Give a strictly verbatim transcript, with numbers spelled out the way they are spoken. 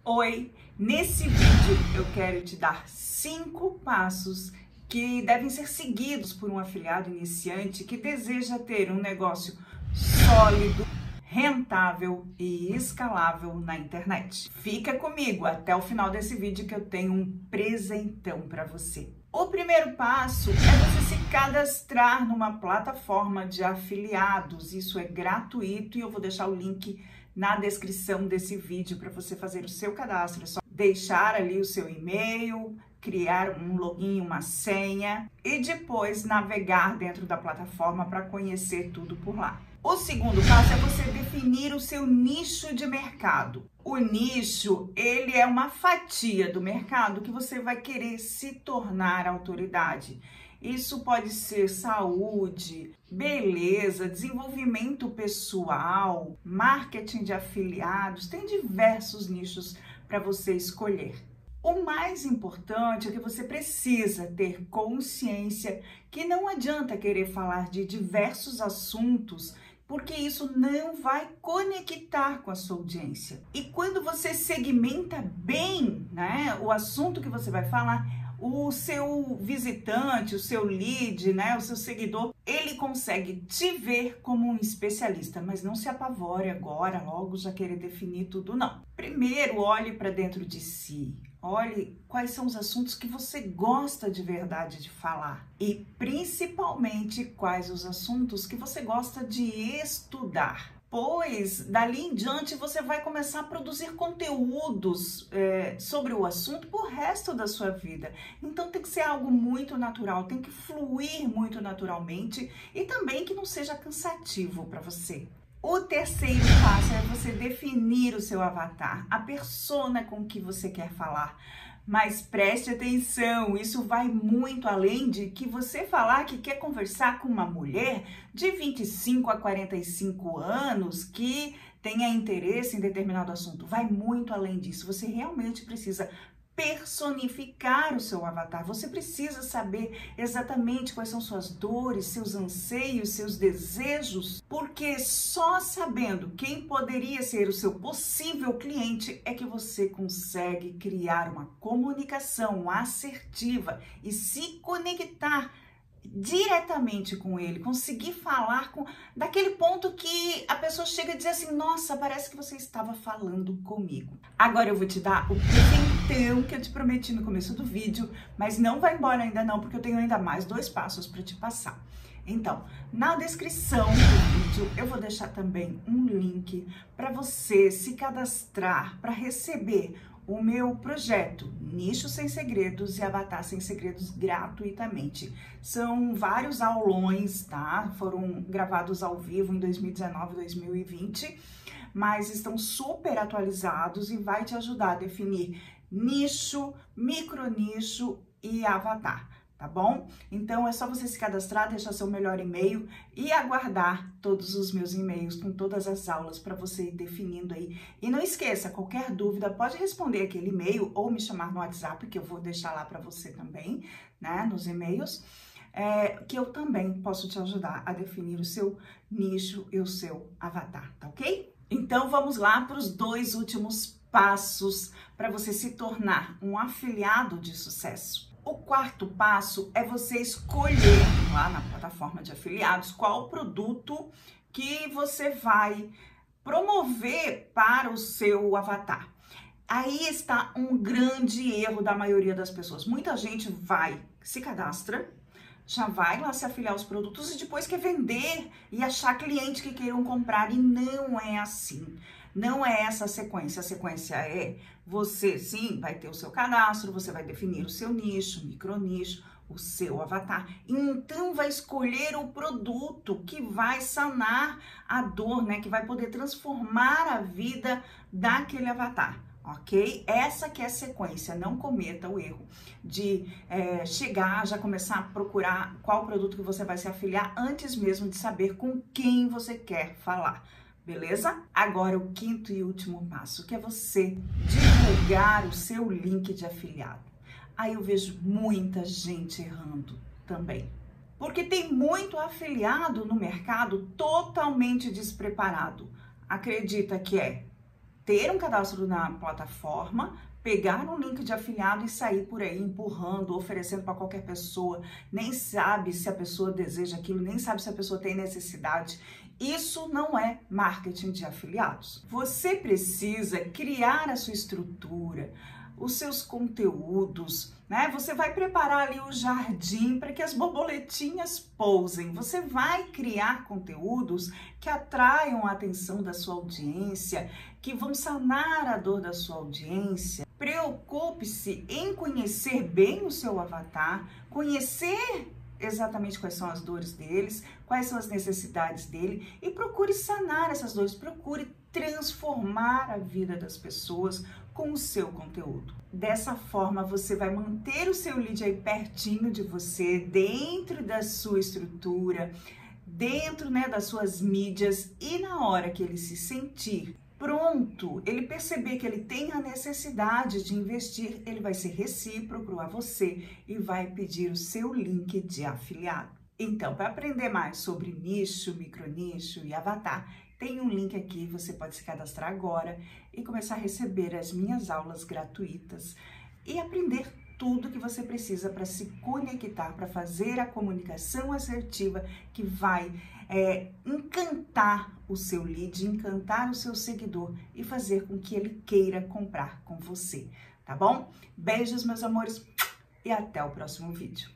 Oi, nesse vídeo eu quero te dar cinco passos que devem ser seguidos por um afiliado iniciante que deseja ter um negócio sólido, rentável e escalável na internet. Fica comigo até o final desse vídeo que eu tenho um presentão para você. O primeiro passo é você se cadastrar numa plataforma de afiliados. Isso é gratuito e eu vou deixar o link na descrição desse vídeo para você fazer o seu cadastro. É só deixar ali o seu e-mail, criar um login, uma senha e depois navegar dentro da plataforma para conhecer tudo por lá. O segundo passo é você definir o seu nicho de mercado. O nicho, ele é uma fatia do mercado que você vai querer se tornar autoridade. Isso pode ser saúde, beleza, desenvolvimento pessoal, marketing de afiliados, tem diversos nichos para você escolher. O mais importante é que você precisa ter consciência que não adianta querer falar de diversos assuntos, porque isso não vai conectar com a sua audiência. E quando você segmenta bem, né, o assunto que você vai falar, o seu visitante, o seu lead, né, o seu seguidor, ele consegue te ver como um especialista, mas não se apavore agora, logo já querer definir tudo, não. Primeiro, olhe para dentro de si. Olhe quais são os assuntos que você gosta de verdade de falar e principalmente quais os assuntos que você gosta de estudar. Pois dali em diante você vai começar a produzir conteúdos é, sobre o assunto pro resto da sua vida. Então tem que ser algo muito natural, tem que fluir muito naturalmente e também que não seja cansativo para você. O terceiro passo é você definir o seu avatar, a persona com que você quer falar. Mas preste atenção, isso vai muito além de que você falar que quer conversar com uma mulher de vinte e cinco a quarenta e cinco anos que tenha interesse em determinado assunto. Vai muito além disso, você realmente precisa personificar o seu avatar. Você precisa saber exatamente quais são suas dores, seus anseios, seus desejos, porque só sabendo quem poderia ser o seu possível cliente é que você consegue criar uma comunicação assertiva e se conectar diretamente com ele, conseguir falar com daquele ponto que a pessoa chega a dizer assim, nossa, parece que você estava falando comigo. Agora eu vou te dar o presentão que eu te prometi no começo do vídeo, mas não vai embora ainda não, porque eu tenho ainda mais dois passos para te passar. Então, na descrição do vídeo eu vou deixar também um link para você se cadastrar para receber o meu projeto Nicho Sem Segredos e Avatar Sem Segredos gratuitamente. São vários aulões, tá? Foram gravados ao vivo em dois mil e dezenove e dois mil e vinte, mas estão super atualizados e vai te ajudar a definir nicho, micronicho e avatar. Tá bom? Então é só você se cadastrar, deixar seu melhor e-mail e aguardar todos os meus e-mails com todas as aulas para você ir definindo aí. E não esqueça, qualquer dúvida pode responder aquele e-mail ou me chamar no WhatsApp, que eu vou deixar lá para você também, né, nos e-mails, é, que eu também posso te ajudar a definir o seu nicho e o seu avatar, tá ok? Então vamos lá para os dois últimos passos para você se tornar um afiliado de sucesso. O quarto passo é você escolher lá na plataforma de afiliados qual produto que você vai promover para o seu avatar. Aí está um grande erro da maioria das pessoas. Muita gente vai, se cadastra, já vai lá se afiliar aos produtos e depois quer vender e achar cliente que queiram comprar, e não é assim. Não é essa a sequência. A sequência é você, sim, vai ter o seu cadastro, você vai definir o seu nicho, micronicho, o seu avatar. Então, vai escolher o produto que vai sanar a dor, né? Que vai poder transformar a vida daquele avatar, ok? Essa que é a sequência. Não cometa o erro de é, chegar, já começar a procurar qual produto que você vai se afiliar antes mesmo de saber com quem você quer falar. Beleza? Agora o quinto e último passo, que é você divulgar o seu link de afiliado. Aí eu vejo muita gente errando também. Porque tem muito afiliado no mercado totalmente despreparado. Acredita que é ter um cadastro na plataforma, pegar um link de afiliado e sair por aí empurrando, oferecendo para qualquer pessoa, nem sabe se a pessoa deseja aquilo, nem sabe se a pessoa tem necessidade. Isso não é marketing de afiliados. Você precisa criar a sua estrutura, os seus conteúdos, né? Você vai preparar ali o jardim para que as borboletinhas pousem. Você vai criar conteúdos que atraiam a atenção da sua audiência, que vão sanar a dor da sua audiência. Preocupe-se em conhecer bem o seu avatar, conhecer exatamente quais são as dores deles, quais são as necessidades dele e procure sanar essas dores, procure transformar a vida das pessoas com o seu conteúdo. Dessa forma, você vai manter o seu lead aí pertinho de você, dentro da sua estrutura, dentro, né, das suas mídias, e na hora que ele se sentir pronto, ele perceber que ele tem a necessidade de investir, ele vai ser recíproco a você e vai pedir o seu link de afiliado. Então, para aprender mais sobre nicho, micronicho e avatar, tem um link aqui, você pode se cadastrar agora e começar a receber as minhas aulas gratuitas e aprender tudo que você precisa para se conectar, para fazer a comunicação assertiva que vai é, encantar o seu lead, encantar o seu seguidor e fazer com que ele queira comprar com você, tá bom? Beijos, meus amores, e até o próximo vídeo.